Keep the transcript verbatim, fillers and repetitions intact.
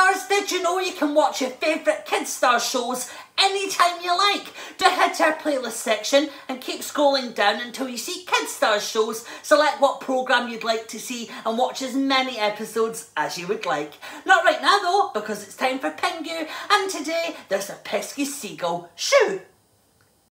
Stars, did you know you can watch your favourite Kids Stars shows anytime you like? Do head to our playlist section and keep scrolling down until you see Kids Stars shows. Select what programme you'd like to see and watch as many episodes as you would like. Not right now though, because it's time for Pingu, and today there's a pesky seagull. Shoo!